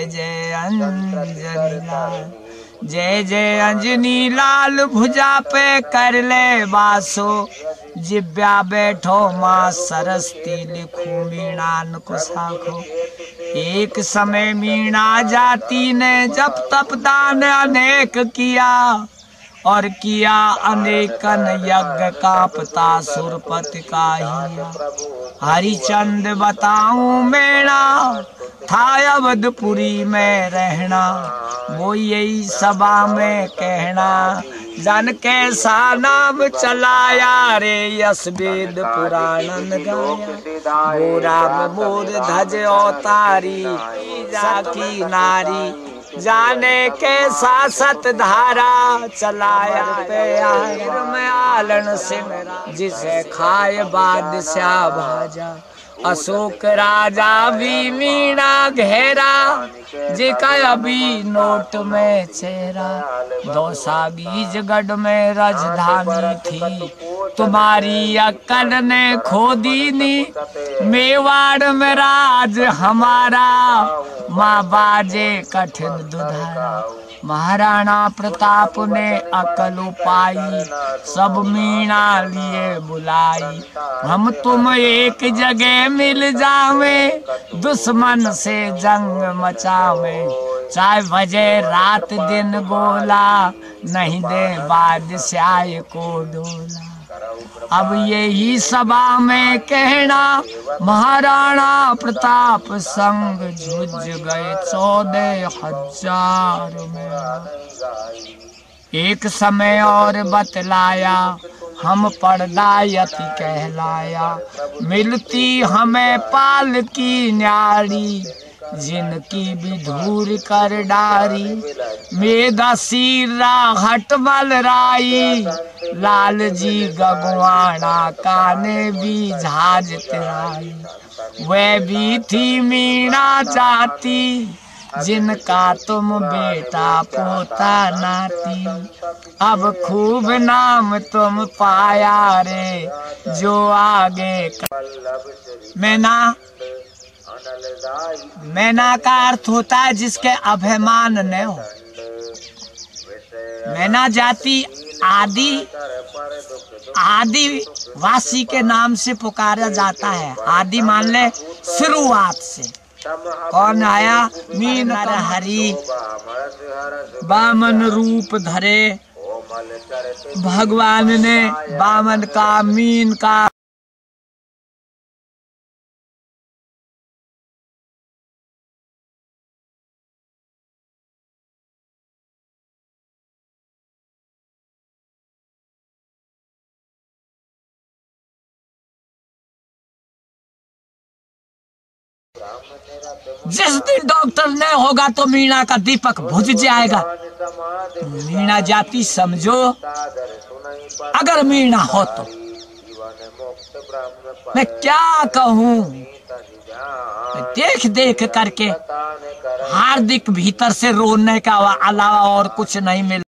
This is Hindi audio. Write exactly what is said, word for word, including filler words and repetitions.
जय जय अंजनी लाल, जय जय अंजनी लाल। भुजा पे कर ले बासो, जिब्या बैठो माँ सरस्ती। लिखू मीणान को साखो। एक समय मीणा जाति ने जप तप दान अनेक किया, और किया अनेकन यज्ञ कांपता सुरपति का हिया। हरिचंद बताऊं मेणा था अवधपुरी में रहना, वो यही सभा में कहना। जन कैसा नाम चलाया रे, यश वेद पुराणन गाया। वो राम मोर ध्वज अवतारी, जाकी नारी। जाने कैसा सत धारा चलाया प्यार में आलन सिंह। जिसे खाए बादशाह भाजा, अशोक राजा भी मीणा घेरा। जिका अभी नोट में चेहरा, दौसा बीजगढ़ में राजधानी थी। तुम्हारी अक्कल ने खो दीनी, मेवाड़ में राज हमारा। माँ बाजे कठिन दुधारा, महाराणा प्रताप ने अकल पाई। सब मीणा लिए बुलाई, हम तुम एक जगह मिल जावे। दुश्मन से जंग मचावे, चाहे बजे रात दिन गोला। नहीं दे बादशाह को डोला। अब यही सभा में कहना, महाराणा प्रताप संग झुझ गए चौदह हजार में। एक समय और बतलाया, हम पर्दायति कहलाया। मिलती हमें पाल की न्यारी, जिनकी विधूर कर डारी। मेधा सीरा हट बलराई, लाल जी गगवाना काने भी झाज तिराई। वह भी थी मीणा जाती, जिनका तुम बेटा पोता नाती। अब खूब नाम तुम पाया रे, जो आगे मैना। मैना का अर्थ होता है जिसके अभिमान न हो। मैना जाति आदि आदिवासी के नाम से पुकारा जाता है। आदि मान ले शुरुआत से। कौन आया? मीन हरि बामन रूप धरे। भगवान ने बामन का मीन का जिस दिन डॉक्टर नहीं होगा तो मीणा का दीपक बुझ जाएगा। मीणा जाति समझो, अगर मीणा हो तो मैं क्या कहूँ। देख देख करके हार्दिक भीतर से रोने का अलावा और कुछ नहीं मिला।